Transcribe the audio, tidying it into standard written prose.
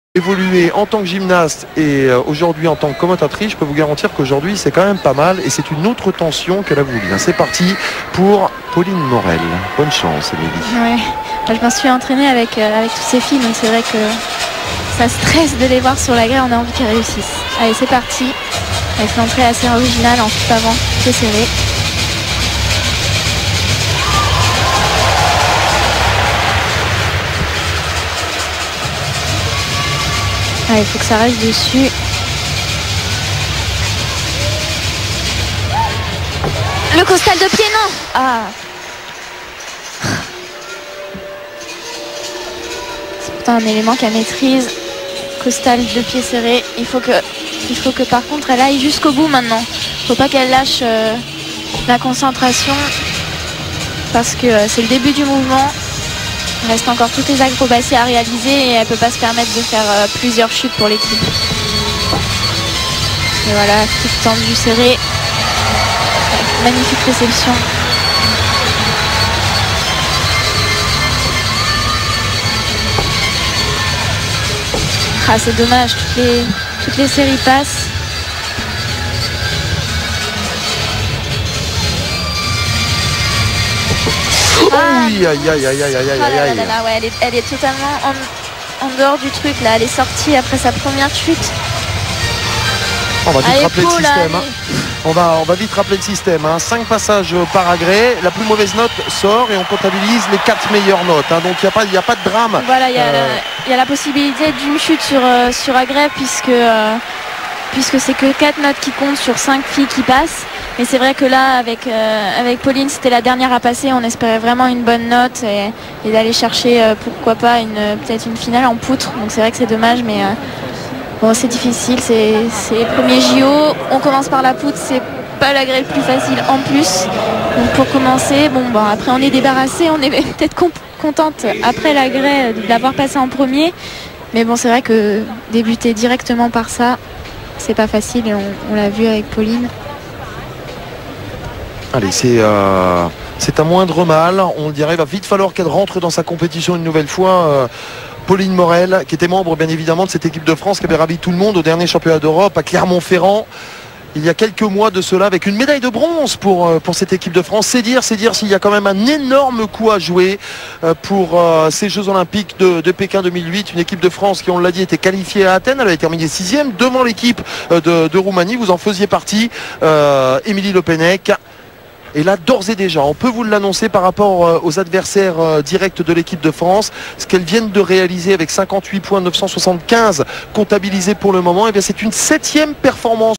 Évoluer en tant que gymnaste et aujourd'hui en tant que commentatrice, je peux vous garantir qu'aujourd'hui c'est quand même pas mal et c'est une autre tension qu'elle a voulu. C'est parti pour Pauline Morel. Bonne chance, Émilie. Ouais. Je me suis entraînée avec toutes ces filles, donc c'est vrai que ça stresse de les voir sur la grille, on a envie qu'elles réussissent. Allez, c'est parti. Avec l'entrée assez originale en tout avant, c'est serré. Il faut que ça reste dessus. Le costal de pied, non. Ah. C'est pourtant un élément qu'elle maîtrise. Costal de pied serré. Il faut que par contre elle aille jusqu'au bout maintenant. Il ne faut pas qu'elle lâche la concentration. Parce que c'est le début du mouvement. Il reste encore toutes les acrobaties à réaliser et elle ne peut pas se permettre de faire plusieurs chutes pour l'équipe. Et voilà, toute tendue serrée. Magnifique réception. Ah, c'est dommage, toutes les séries passent. Aïe, aïe, aïe, aïe, aïe, aïe, aïe, aïe. Ouais, elle est totalement en dehors du truc là. Elle est sortie après sa première chute. On va vite rappeler le système. On va vite rappeler le système. 5 passages par agrès. La plus mauvaise note sort et on comptabilise les 4 meilleures notes. Donc il n'y a pas de drame. Voilà, il y a la possibilité d'une chute sur agrès puisque c'est que 4 notes qui comptent sur 5 filles qui passent. Mais c'est vrai que là, avec Pauline, c'était la dernière à passer. On espérait vraiment une bonne note et d'aller chercher, pourquoi pas, peut-être une finale en poutre. Donc c'est vrai que c'est dommage, mais bon, c'est difficile. C'est les premiers JO. On commence par la poutre, c'est pas l'agrès le plus facile en plus. Donc pour commencer, après on est débarrassé. On est peut-être contente après l'agrès de l'avoir passé en premier. Mais bon, c'est vrai que débuter directement par ça, c'est pas facile et on l'a vu avec Pauline. Allez, c'est un moindre mal. On le dirait, il va vite falloir qu'elle rentre dans sa compétition une nouvelle fois. Pauline Morel, qui était membre bien évidemment de cette équipe de France qui avait ravi tout le monde au dernier championnat d'Europe à Clermont-Ferrand. Il y a quelques mois de cela, avec une médaille de bronze pour cette équipe de France. C'est dire s'il y a quand même un énorme coup à jouer pour ces Jeux Olympiques de Pékin 2008. Une équipe de France qui, on l'a dit, était qualifiée à Athènes. Elle avait terminé 6e devant l'équipe de Roumanie. Vous en faisiez partie, Émilie Le Pennec. Et là, d'ores et déjà, on peut vous l'annoncer par rapport aux adversaires directs de l'équipe de France. Ce qu'elles viennent de réaliser avec 58 points 975 comptabilisés pour le moment, et bien c'est une 7e performance.